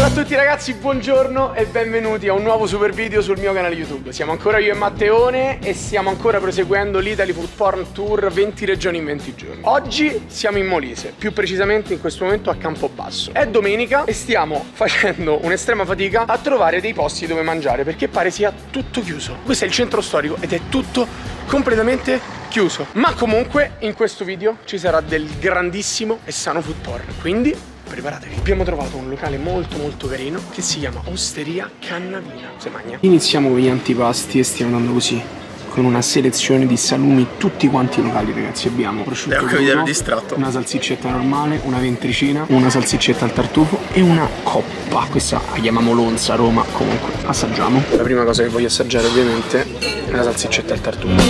a tutti ragazzi, buongiorno e benvenuti a un nuovo super video sul mio canale YouTube. Siamo ancora io e Matteone e stiamo ancora proseguendo l'Italy Food Porn Tour 20 regioni in 20 giorni. Oggi siamo in Molise, più precisamente in questo momento a Campobasso. È domenica e stiamo facendo un'estrema fatica a trovare dei posti dove mangiare perché pare sia tutto chiuso. Questo è il centro storico ed è tutto completamente chiuso. Ma comunque in questo video ci sarà del grandissimo e sano food porn, quindi preparatevi. Abbiamo trovato un locale molto carino che si chiama Osteria Cannavina. Se magna. Iniziamo con gli antipasti e stiamo andando così, con una selezione di salumi tutti quanti locali, ragazzi. Abbiamo prosciutto crudo, distratto, una salsiccetta normale, una ventricina, una salsiccetta al tartufo e una coppa. Questa la chiamiamo Lonza a Roma. Comunque assaggiamo. La prima cosa che voglio assaggiare ovviamente è la salsiccetta al tartufo.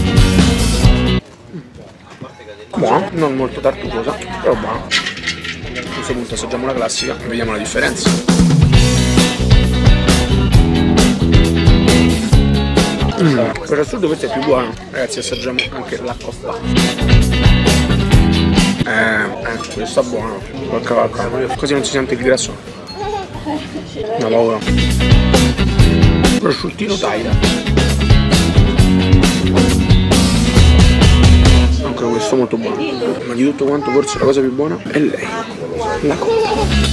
Buona, non molto tartufosa, però buona. A questo punto assaggiamo la classica e vediamo la differenza. Per assurdo questa è più buona. Ragazzi, assaggiamo anche la coppa. Questa è buona. Vacca. Così non si sente il grasso. Una paura. Prosciuttino Taira. Anche questo molto buono. Ma di tutto quanto forse la cosa più buona è lei, la coppa.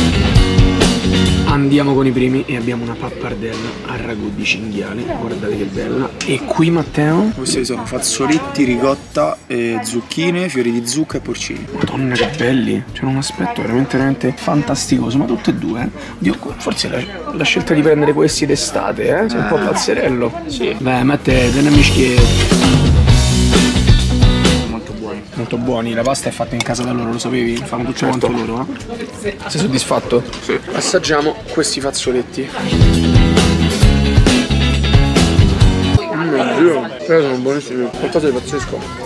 Andiamo con i primi e abbiamo una pappardella al ragù di cinghiale. Guardate che bella. E qui Matteo? Questi sono fazzoletti, ricotta, zucchine, fiori di zucca e porcini. Madonna che belli. C'è un aspetto veramente fantasticoso. Ma tutte e due, Dio, forse la scelta di prendere questi d'estate, Sei un po' pazzerello. Sì. Beh, Matteo, te ne mischietto. Molto buoni, la pasta è fatta in casa da loro, lo sapevi? Fanno tutto quanto loro, Sei soddisfatto? Sì. Assaggiamo questi fazzoletti. Mio Dio, però sono buonissimi, qualcosa di pazzesco.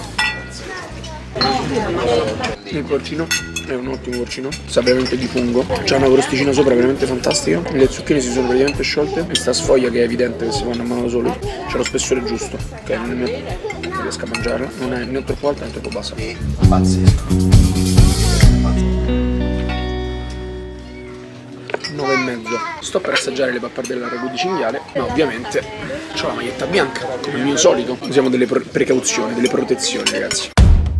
Il porcino è un ottimo porcino, sa veramente di fungo, c'ha una crosticina sopra veramente fantastica, le zucchine si sono praticamente sciolte, questa sfoglia che è evidente che si fanno a mano da soli, c'è lo spessore giusto, che non riesco a mangiare, non è né troppo alta né troppo bassa. Pazzesco. 9,5. Sto per assaggiare le pappardelle al ragù di cinghiale, ma ovviamente ho la maglietta bianca, come il mio solito. Usiamo delle precauzioni, delle protezioni, ragazzi.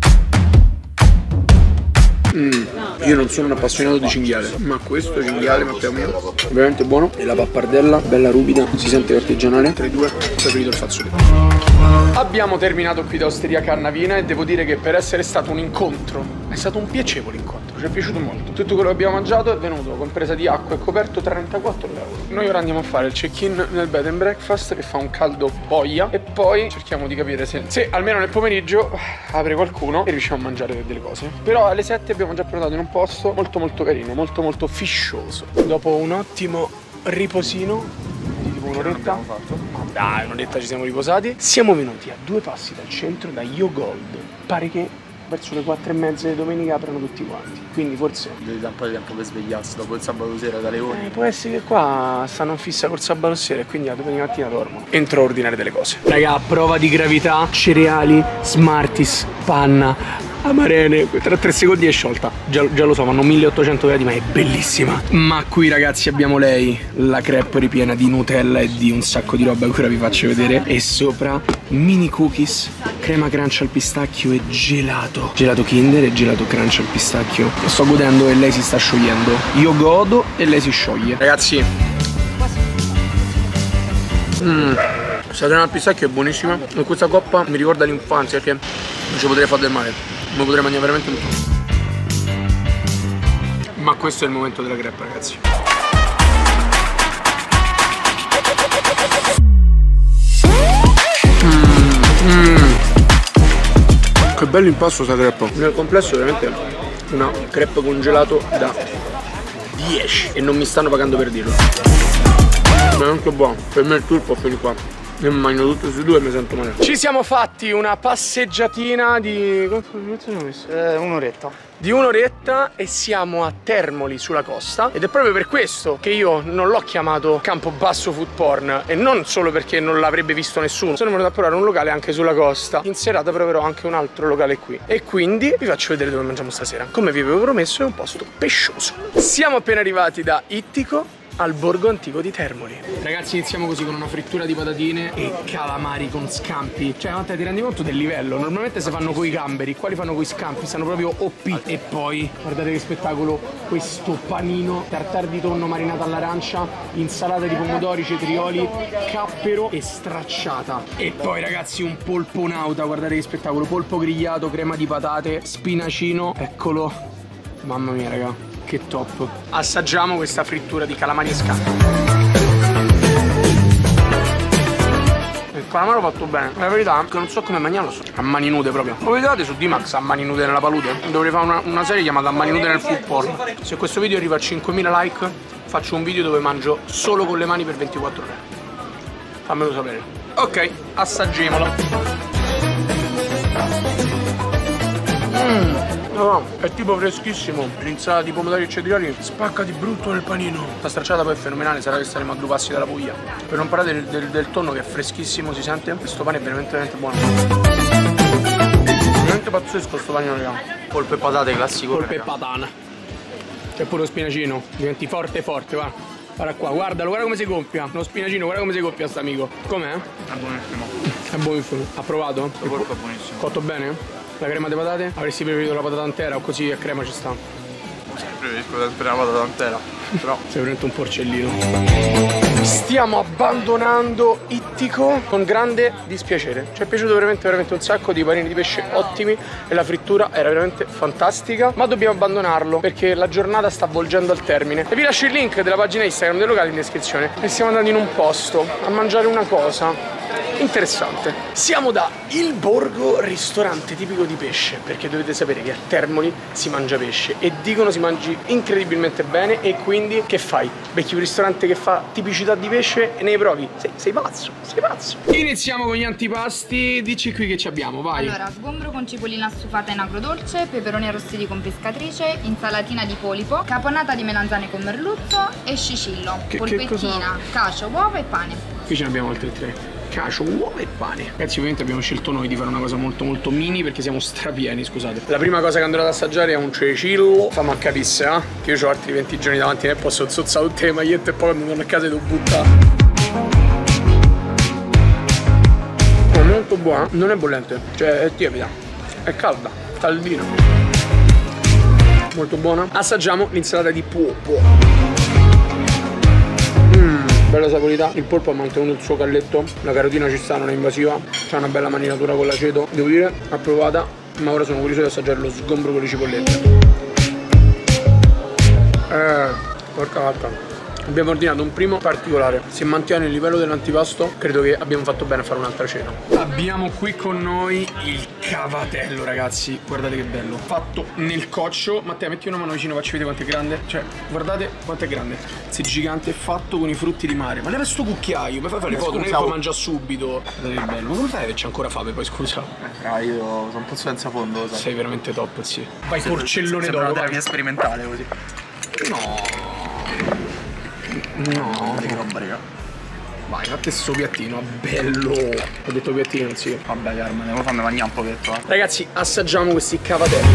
Io non sono un appassionato di cinghiale, ma questo cinghiale, Matteo mio, è veramente buono. E la pappardella, bella ruvida, si sente artigianale. Tra i due ho preferito il fazzoletto. Abbiamo terminato qui da Osteria Cannavina e devo dire che per essere stato un incontro, è stato un piacevole incontro, ci è piaciuto molto. Tutto quello che abbiamo mangiato è venuto, compresa di acqua e coperto, 34 euro. Noi ora andiamo a fare il check-in nel bed and breakfast che fa un caldo boia e poi cerchiamo di capire se almeno nel pomeriggio apre qualcuno e riusciamo a mangiare delle cose. Però alle 7 abbiamo già prenotato in un posto molto carino, molto fiscioso. Dopo un ottimo riposino di tipo un'oretta, dai, un'oretta ci siamo riposati, siamo venuti a 2 passi dal centro, da Yo Gold. Pare che verso le 4:30 di domenica aprono tutti quanti, quindi forse devi dare un po' di tempo per svegliarsi dopo il sabato sera da Leone. Può essere che qua stanno in fissa col sabato sera e quindi la domenica mattina dormono. Entro a ordinare delle cose. Raga, a prova di gravità, cereali, Smarties, panna, amarene, tra 3 secondi è sciolta. Già lo so, vanno 1800 gradi, ma è bellissima. Ma qui ragazzi abbiamo lei, la crepe ripiena di Nutella e di un sacco di roba che ora vi faccio vedere. E sopra mini cookies, crema crunch al pistacchio e gelato. Gelato Kinder e gelato crunch al pistacchio. Sto godendo e lei si sta sciogliendo. Io godo e lei si scioglie. Ragazzi, questa crema al pistacchio è buonissima. E questa coppa mi ricorda l'infanzia, che non ci potrei fare del male. Mi potrei mangiare veramente tutto. Ma questo è il momento della crepe, ragazzi. Che bello impasto sta crepe. Nel complesso è veramente una crepe congelato da 10. E non mi stanno pagando per dirlo. Ma è anche buono. Per me il tour può finire qua. Io mi mangio tutte su due e mi sento male. Ci siamo fatti una passeggiatina di... quanto ci ho messo? Un'oretta. di un'oretta e siamo a Termoli sulla costa, ed è proprio per questo che io non l'ho chiamato Campobasso Food Porn, e non solo perché non l'avrebbe visto nessuno. Sono venuto a provare un locale anche sulla costa. In serata proverò anche un altro locale qui, e quindi vi faccio vedere dove mangiamo stasera. Come vi avevo promesso, è un posto pescioso. Siamo appena arrivati da Ittico al borgo antico di Termoli. Ragazzi, iniziamo così con una frittura di patatine e calamari con scampi. Cioè, ma te ti rendi conto del livello? Normalmente si fanno coi gamberi, qua li fanno coi scampi, stanno proprio OP. E poi, guardate che spettacolo, questo panino tartare di tonno marinato all'arancia, insalata di pomodori, cetrioli, cappero e stracciata. E poi, ragazzi, un polpo nauta, guardate che spettacolo, polpo grigliato, crema di patate, spinacino, eccolo. Mamma mia, raga, che top. Assaggiamo questa frittura di calamari e scampi. Il calamaro fatto bene. La verità è che non so come mangiarlo a mani nude proprio. Lo vedete su D-Max a mani nude nella palude? Dovrei fare una serie chiamata a mani nude nel food porn. Se questo video arriva a 5.000 like, faccio un video dove mangio solo con le mani per 24 ore. Fammelo sapere. Ok, assaggiamolo. No, è tipo freschissimo. L'insalata di pomodori e cetrioli spacca di brutto nel panino. La stracciata poi è fenomenale, sarà che saremo a 2 passi dalla Puglia. Per non parlare del tonno che è freschissimo, si sente. Questo pane è veramente buono. Veramente pazzesco sto panino, raga. Polpo e patate classico. Polpo e patana. C'è pure lo spinacino. Diventi forte, va. Guarda qua, guardalo, guarda come si gonfia. Lo spinacino, guarda come si gonfia sta amico. Com'è? È buonissimo. È buonissimo. Ha provato? Il polpo è buonissimo. Cotto bene? La crema di patate? Avresti preferito la patata intera o così a crema ci sta? Preferisco sempre la patata intera, però sei veramente un porcellino. Stiamo abbandonando Ittico con grande dispiacere. Ci è piaciuto veramente un sacco, di panini di pesce ottimi e la frittura era veramente fantastica, ma dobbiamo abbandonarlo perché la giornata sta volgendo al termine. E vi lascio il link della pagina Instagram del locale in descrizione. E stiamo andando in un posto a mangiare una cosa interessante. Siamo da Il Borgo, ristorante tipico di pesce, perché dovete sapere che a Termoli si mangia pesce e dicono si mangi incredibilmente bene, e quindi che fai? Becchi un ristorante che fa tipicità di pesce e ne provi? Sei pazzo, sei pazzo. Iniziamo con gli antipasti, dici qui che ci abbiamo, vai. Allora, sgombro con cipollina stufata in agrodolce, peperoni arrostiti con pescatrice, insalatina di polipo, caponata di melanzane con merluzzo e scicillo, polpettina, cacio, uova e pane. Qui ce ne abbiamo altri 3. Cacio, uova e pane. Ragazzi, ovviamente abbiamo scelto noi di fare una cosa molto mini perché siamo strapieni, scusate. La prima cosa che andrò ad assaggiare è un cecillo. Fammi a capire, che io ho altri 20 giorni davanti e posso zozzare tutte le magliette e poi quando torno a casa devo buttare. È molto buona, non è bollente, cioè è tiepida, è calda, caldina. Molto buona. Assaggiamo l'insalata di puopo. Bella saporità, il polpo ha mantenuto il suo calletto, la carotina ci sta, non è invasiva, c'ha una bella maninatura con l'aceto, devo dire, approvata, ma ora sono curioso di assaggiare lo sgombro con le cipollette. Porca vacca. Abbiamo ordinato un primo particolare. Se mantiene il livello dell'antipasto, credo che abbiamo fatto bene a fare un'altra cena. Abbiamo qui con noi il cavatello, ragazzi. Guardate che bello. Fatto nel coccio. Matteo, metti una mano vicino, facci vedere quanto è grande. Cioè, guardate quanto è grande. È gigante, fatto con i frutti di mare. Ma leva sto cucchiaio, mi fai fare le foto, non è che poi mangia subito. Guardate che bello. Ma come fai che c'è ancora fame poi, scusa? io sono un po' senza fondo, lo sai. Sei veramente top, sì. Vai, porcellone d'oro. Sembra una terapia sperimentale così. No. Che roba, raga. Vai, fate sto piattino, bello. Ho detto piattino, non si vede. Vabbè, Carmen, devo farmi mangiare un pochetto. Ragazzi, assaggiamo questi cavatelli.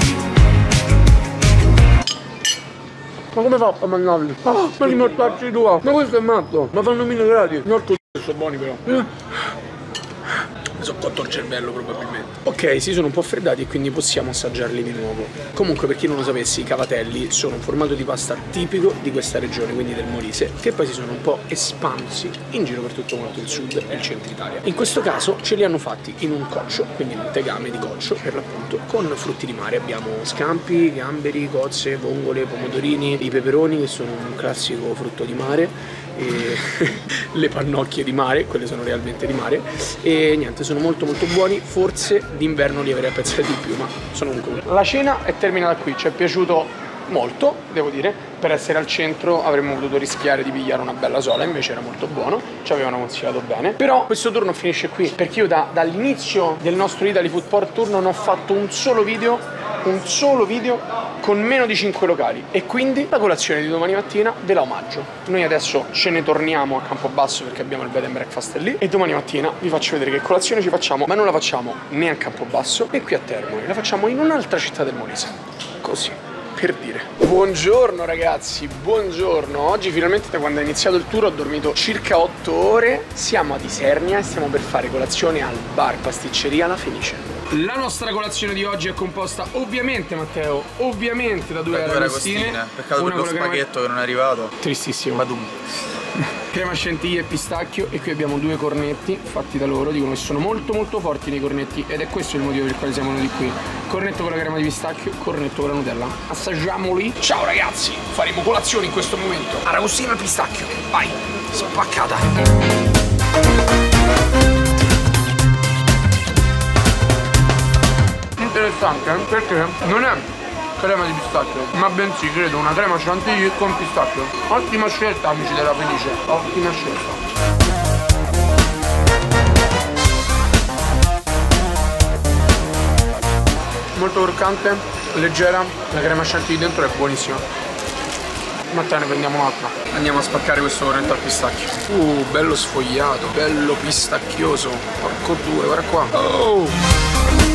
Ma come fa a mangiarli? Ah, ma li mortacci tua. Ma questo è matto. Ma fanno 1000 gradi. Non sono buoni però. Mi sono cotto il cervello probabilmente. Ok, si sono un po' freddati e quindi possiamo assaggiarli di nuovo. Comunque, per chi non lo sapesse, i cavatelli sono un formato di pasta tipico di questa regione, quindi del Molise, che poi si sono un po' espansi in giro per tutto quanto il sud e il centro Italia. In questo caso ce li hanno fatti in un coccio, quindi in un tegame di coccio per l'appunto, con frutti di mare. Abbiamo scampi, gamberi, cozze, vongole, pomodorini, i peperoni che sono un classico frutto di mare, e le pannocchie di mare, quelle sono realmente di mare, e niente, sono molto buoni. Forse d'inverno li avrei apprezzati di più, ma sono comunque buoni. La cena è terminata qui, ci è piaciuto molto, devo dire. Per essere al centro avremmo potuto rischiare di pigliare una bella sola, invece era molto buono, ci avevano consigliato bene. Però questo turno finisce qui, perché io dall'inizio del nostro Italy Food Porn Tour non ho fatto un solo video un solo video con meno di 5 locali e quindi la colazione di domani mattina ve la omaggio. Noi adesso ce ne torniamo a Campobasso perché abbiamo il bed and breakfast lì e domani mattina vi faccio vedere che colazione ci facciamo, ma non la facciamo né a Campobasso né qui a Termoli, la facciamo in un'altra città del Molise. Così, per dire. Buongiorno ragazzi, buongiorno. Oggi finalmente da quando è iniziato il tour ho dormito circa 8 ore. Siamo ad Isernia e stiamo per fare colazione al bar pasticceria La Fenice. La nostra colazione di oggi è composta ovviamente, Matteo, ovviamente da due aragostine. Peccato per lo spaghetto che non è arrivato. Tristissimo. Badum. Crema chantilly e pistacchio e qui abbiamo due cornetti fatti da loro, dicono che sono molto forti nei cornetti ed è questo il motivo per il quale siamo venuti qui. Cornetto con la crema di pistacchio, cornetto con la Nutella. Assaggiamoli. Ciao ragazzi, faremo colazione in questo momento. Aragostina al pistacchio, vai, spaccata. Interessante perché non è crema di pistacchio, ma bensì credo una crema chantilly con pistacchio. Ottima scelta amici della Fenice, ottima scelta. Molto croccante, leggera, la crema chantilly dentro è buonissima. Matteo ne prendiamo un'altra. Andiamo a spaccare questo cornetto al pistacchio. Bello sfogliato, bello pistacchioso. Porco due, guarda qua. Oh!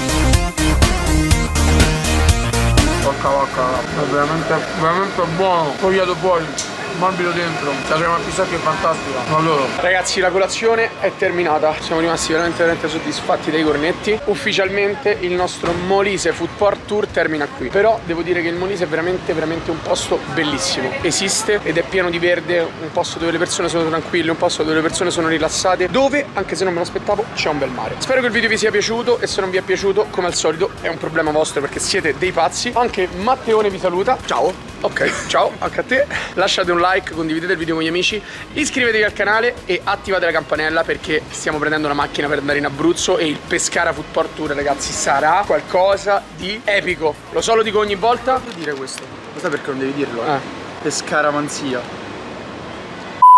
Porca vacca, è veramente buono, fogliato fuori, morbido dentro, la crema al pistacchio è fantastica, adoro. Ragazzi, la colazione è terminata, siamo rimasti veramente soddisfatti dei cornetti. Ufficialmente il nostro Molise Foodport Tour termina qui, però devo dire che il Molise è veramente un posto bellissimo, esiste ed è pieno di verde, un posto dove le persone sono tranquille, un posto dove le persone sono rilassate, dove, anche se non me lo aspettavo, c'è un bel mare. Spero che il video vi sia piaciuto e se non vi è piaciuto, come al solito, è un problema vostro perché siete dei pazzi. Anche Matteone vi saluta, ciao. Ok, ciao anche a te. Lasciate un like, condividete il video con gli amici, iscrivetevi al canale e attivate la campanella perché stiamo prendendo una macchina per andare in Abruzzo e il Pescara Foodport Tour, ragazzi, sarà qualcosa di epico. Lo so, lo dico ogni volta. Non devi dire questo. Lo sai perché non devi dirlo? Pescara Manzia.